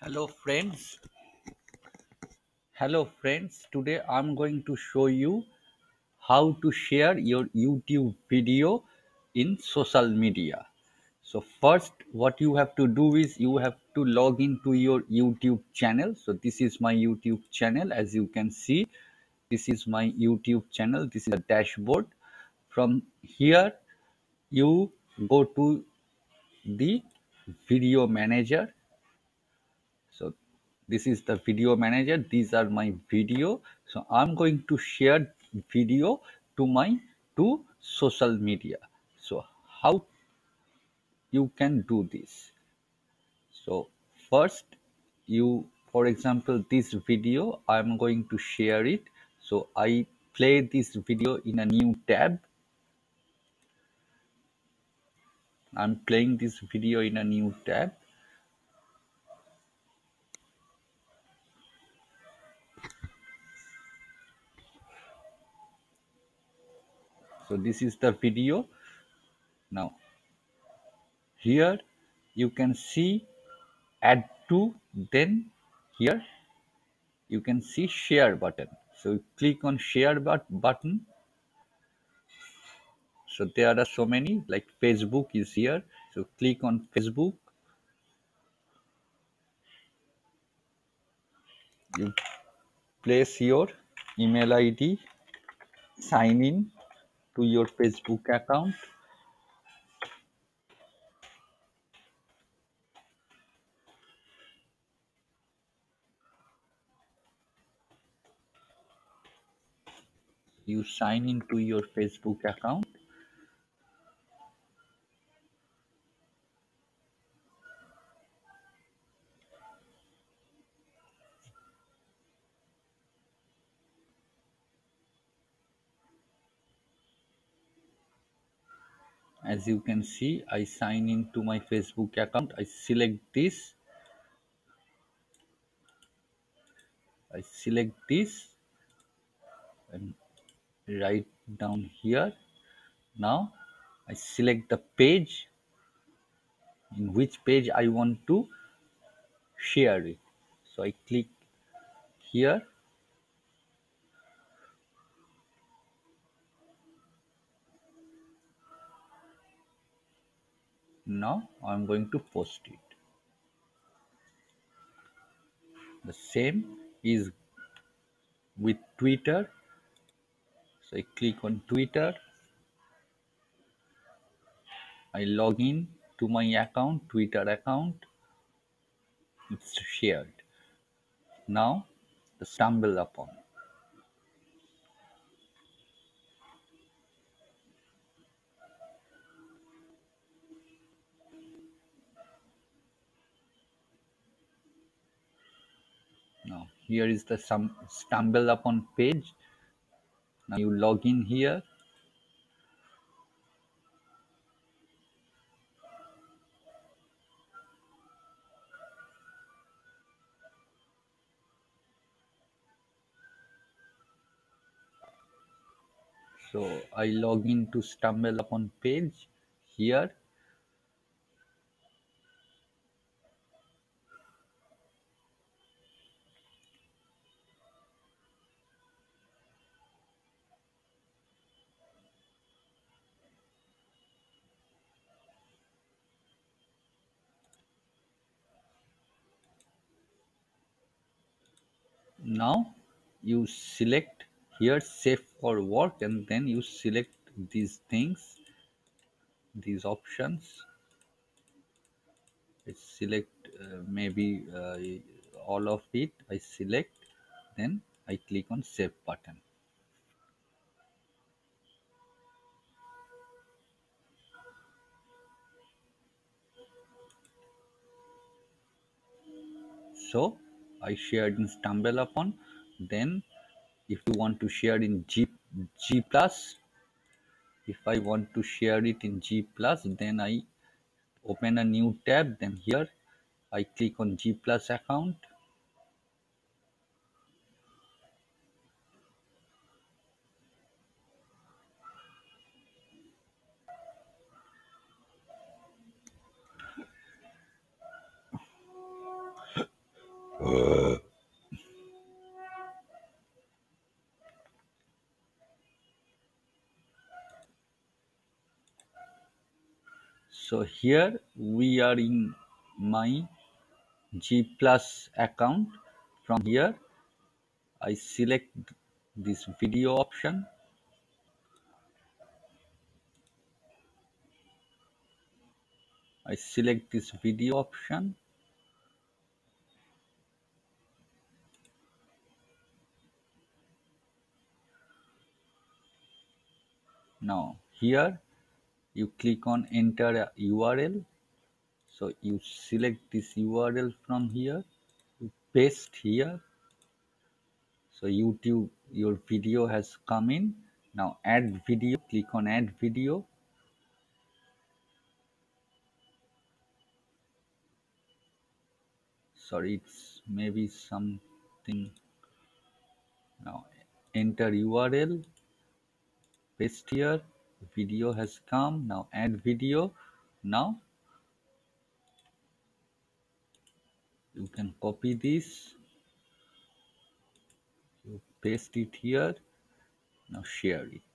Hello friends. Hello friends. Today I'm going to show you how to share your YouTube video in social media. So first what you have to do is you have to log into your YouTube channel. So this is my YouTube channel. As you can see, this is my YouTube channel. This is a dashboard. From here you go to the video manager. So this is the video manager. These are my video. So I'm going to share video to my to social media. So how you can do this? So first you, for example, this video I'm going to share it. So I play this video in a new tab. I'm playing this video in a new tab. So this is the video. Now here you can see add to, then here you can see share button. So you click on share button. So there are so many, like Facebook is here. So click on Facebook. You place your email ID, sign in to your Facebook account. You sign into your Facebook account. As you can see, I sign into my Facebook account. I select this. I select this and write down here. Now I select the page, in which page I want to share it. So I click here. Now I'm going to post it. The same is with Twitter. So I click on Twitter. I log in to my account, Twitter account. It's shared. Now the stumble upon. Now here is the stumble upon page. Now you log in here. So I log in to stumble upon page here. Now you select here save for work, and then you select these things, these options. I select maybe all of it. I select, then I click on save button. So I shared in stumble upon. Then if you want to share in G plus, if I want to share it in G plus, then I open a new tab. Then here I click on G plus account. So here we are in my G Plus account. From here I select this video option. I select this video option. Now here you click on enter a URL. So you select this URL from here, you paste here. So YouTube, your video has come in. Now add video, click on add video. Sorry, it's maybe something. Now enter URL, paste here, video has come. Now add video. Now you can copy this, you paste it here. Now share it.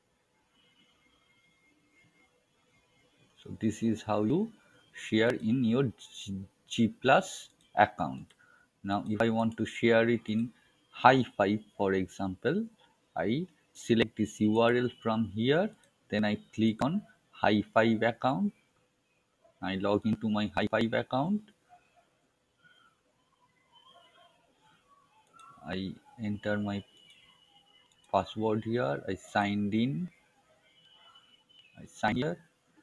So this is how you share in your G Plus account. Now if I want to share it in Hi5, for example, I select this URL from here, then I click on Hi5 account. I log into my Hi5 account. I enter my password here. I signed in. I sign here.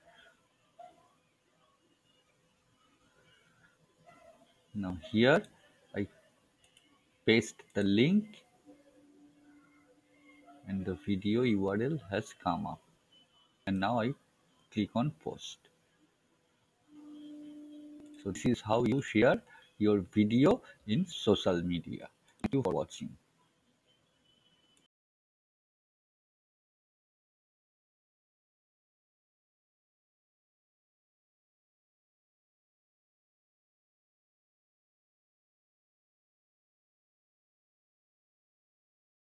Now here I paste the link and the video URL has come up. And now I click on post. So this is how you share your video in social media. Thank you for watching.